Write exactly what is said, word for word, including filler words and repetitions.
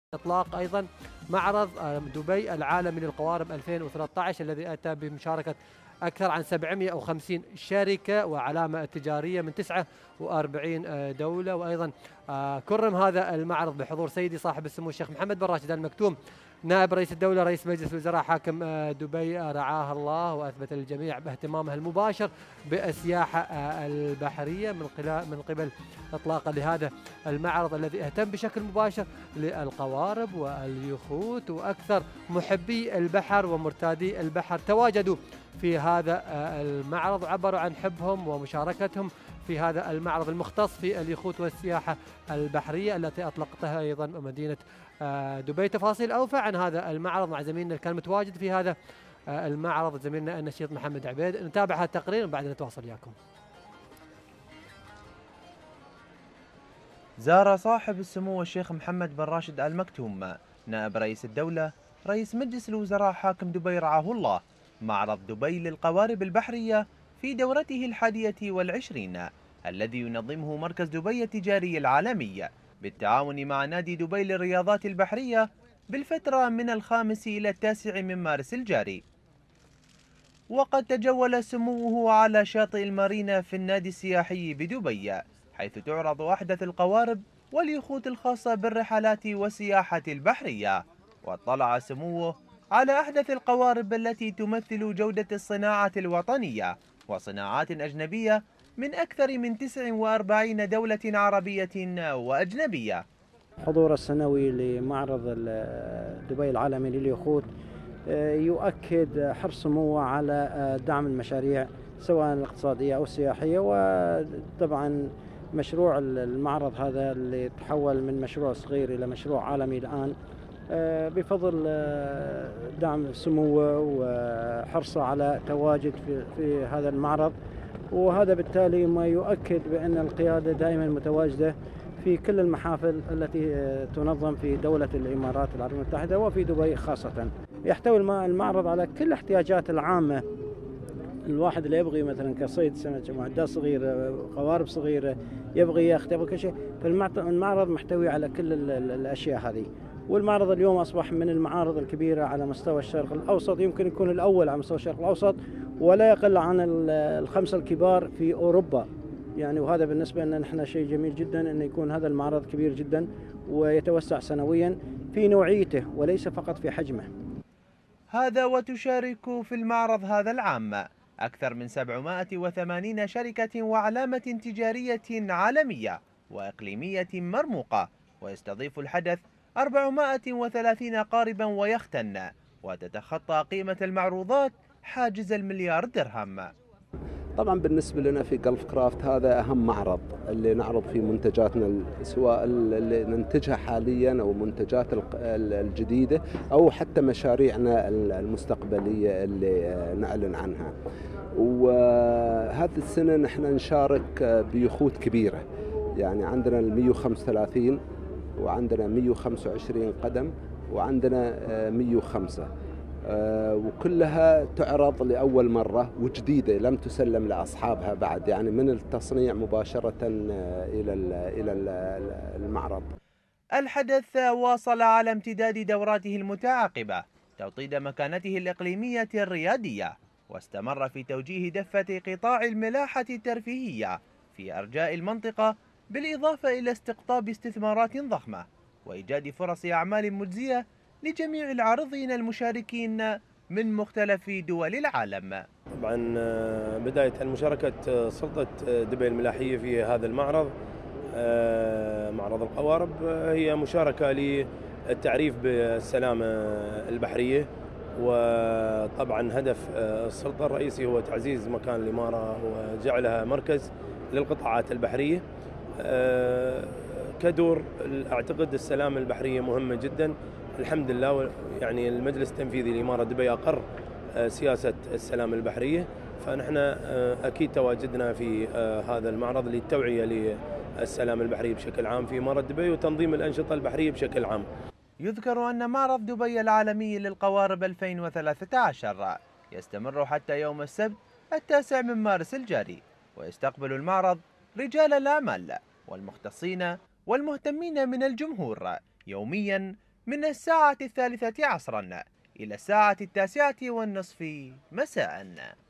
إطلاق أيضا معرض دبي العالمي للقوارب ألفين وثلاثة عشر الذي أتى بمشاركة أكثر عن سبعمئة وخمسين شركة وعلامة تجارية من تسعة وأربعين دولة. وأيضا كرم هذا المعرض بحضور سيدي صاحب السمو الشيخ محمد بن راشد المكتوم نائب رئيس الدولة رئيس مجلس الوزراء حاكم دبي رعاه الله، وأثبت للجميع باهتمامه المباشر بالسياحة البحرية من من قبل إطلاقا لهذا المعرض الذي اهتم بشكل مباشر للقوارب واليخوت، وأكثر محبي البحر ومرتادي البحر تواجدوا في هذا المعرض وعبروا عن حبهم ومشاركتهم في هذا المعرض المختص في اليخوت والسياحة البحرية التي أطلقتها أيضا مدينة دبي. تفاصيل أوفى عن هذا المعرض مع زميلنا اللي كان متواجد في هذا المعرض زميلنا النشيط محمد عبيد. نتابع هذا التقرير وبعد نتواصل وياكم. زار صاحب السمو الشيخ محمد بن راشد المكتوم نائب رئيس الدولة رئيس مجلس الوزراء حاكم دبي رعاه الله معرض دبي للقوارب البحرية في دورته الحادية والعشرين الذي ينظمه مركز دبي التجاري العالمي بالتعاون مع نادي دبي للرياضات البحرية بالفترة من الخامس إلى التاسع من مارس الجاري. وقد تجول سموه على شاطئ المارينا في النادي السياحي بدبي حيث تعرض أحدث القوارب واليخوت الخاصة بالرحلات والسياحة البحرية، واطلع سموه على أحدث القوارب التي تمثل جودة الصناعة الوطنية وصناعات أجنبية من أكثر من تسع وأربعين دولة عربية وأجنبية. حضور السنوي لمعرض دبي العالمي لليخوت يؤكد حرص سموه على دعم المشاريع سواء الاقتصادية أو السياحية، وطبعا مشروع المعرض هذا اللي تحول من مشروع صغير إلى مشروع عالمي الآن بفضل دعم سموه وحرصه على تواجد في, في هذا المعرض، وهذا بالتالي ما يؤكد بأن القيادة دائما متواجدة في كل المحافل التي تنظم في دولة الإمارات العربية المتحدة وفي دبي خاصة. يحتوي المعرض على كل الاحتياجات العامة، الواحد اللي يبغي مثلا كصيد سمك معدات صغيرة قوارب صغيرة يبغي ياخذ يبغى كل شيء، فالمعرض محتوي على كل الأشياء هذه. والمعرض اليوم أصبح من المعارض الكبيرة على مستوى الشرق الأوسط، يمكن يكون الأول على مستوى الشرق الأوسط ولا يقل عن الخمسة الكبار في أوروبا يعني، وهذا بالنسبة لنا نحن شيء جميل جدا أن يكون هذا المعرض كبير جدا ويتوسع سنويا في نوعيته وليس فقط في حجمه. هذا وتشارك في المعرض هذا العام أكثر من سبعمائة وثمانين شركة وعلامة تجارية عالمية وإقليمية مرموقة، ويستضيف الحدث أربعمائة وثلاثين قاربا ويختا، وتتخطى قيمة المعروضات حاجز المليار درهم. طبعا بالنسبة لنا في جلف كرافت هذا أهم معرض اللي نعرض فيه منتجاتنا سواء اللي ننتجها حاليا أو منتجات الجديدة أو حتى مشاريعنا المستقبلية اللي نعلن عنها. وهذه السنة نحن نشارك بيخوت كبيرة، يعني عندنا ال مئة وخمسة وثلاثين وعندنا مئة وخمسة وعشرين قدم وعندنا مئة وخمسة، وكلها تعرض لأول مرة وجديدة لم تسلم لأصحابها بعد، يعني من التصنيع مباشرة إلى إلى المعرض. الحدث واصل على امتداد دوراته المتعاقبة توطيد مكانته الإقليمية الريادية، واستمر في توجيه دفة قطاع الملاحة الترفيهية في أرجاء المنطقة، بالإضافة إلى استقطاب استثمارات ضخمة وإيجاد فرص أعمال مجزية لجميع العارضين المشاركين من مختلف دول العالم. طبعا بداية مشاركة سلطة دبي الملاحية في هذا المعرض معرض القوارب هي مشاركة للتعريف بالسلامة البحرية، وطبعا هدف السلطة الرئيسي هو تعزيز مكان الإمارة وجعلها مركز للقطاعات البحرية. كدور أعتقد السلامة البحرية مهمة جدا، الحمد لله يعني المجلس التنفيذي لإمارة دبي أقر سياسة السلامة البحرية، فنحن أكيد تواجدنا في هذا المعرض للتوعية للسلامة البحرية بشكل عام في إمارة دبي وتنظيم الأنشطة البحرية بشكل عام. يذكر أن معرض دبي العالمي للقوارب ألفين وثلاثة عشر يستمر حتى يوم السبت التاسع من مارس الجاري، ويستقبل المعرض رجال الأعمال والمختصين والمهتمين من الجمهور يوميا من الساعة الثالثة عصرا إلى الساعة التاسعة والنصف مساء.